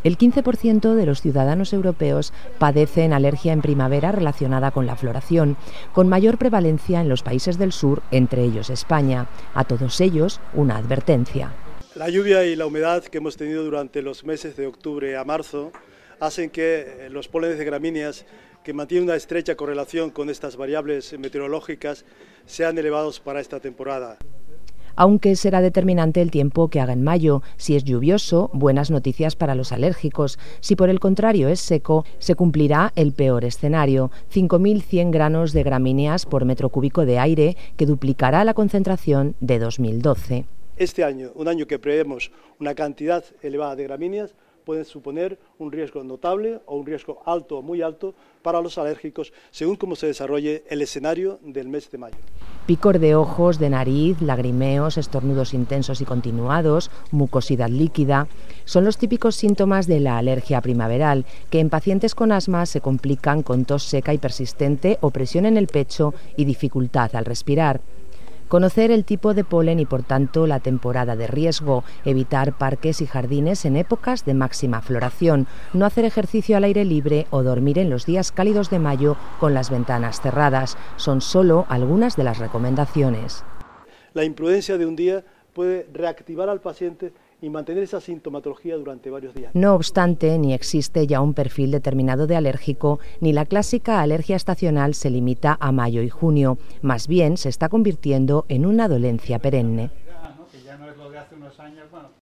El 15% de los ciudadanos europeos padecen alergia en primavera relacionada con la floración, con mayor prevalencia en los países del sur, entre ellos España. A todos ellos, una advertencia. La lluvia y la humedad que hemos tenido durante los meses de octubre a marzo hacen que los pólenes de gramíneas, que mantienen una estrecha correlación con estas variables meteorológicas, sean elevados para esta temporada. Aunque será determinante el tiempo que haga en mayo. Si es lluvioso, buenas noticias para los alérgicos. Si por el contrario es seco, se cumplirá el peor escenario: 5.100 granos de gramíneas por metro cúbico de aire, que duplicará la concentración de 2012. Este año, un año que prevemos una cantidad elevada de gramíneas, puede suponer un riesgo notable o un riesgo alto o muy alto para los alérgicos, según cómo se desarrolle el escenario del mes de mayo. Picor de ojos, de nariz, lagrimeos, estornudos intensos y continuados, mucosidad líquida, son los típicos síntomas de la alergia primaveral, que en pacientes con asma se complican con tos seca y persistente, opresión en el pecho y dificultad al respirar. Conocer el tipo de polen y, por tanto, la temporada de riesgo, evitar parques y jardines en épocas de máxima floración, no hacer ejercicio al aire libre o dormir en los días cálidos de mayo con las ventanas cerradas son solo algunas de las recomendaciones. La imprudencia de un día puede reactivar al paciente y mantener esa sintomatología durante varios días. No obstante, ni existe ya un perfil determinado de alérgico, ni la clásica alergia estacional se limita a mayo y junio. Más bien se está convirtiendo en una dolencia perenne.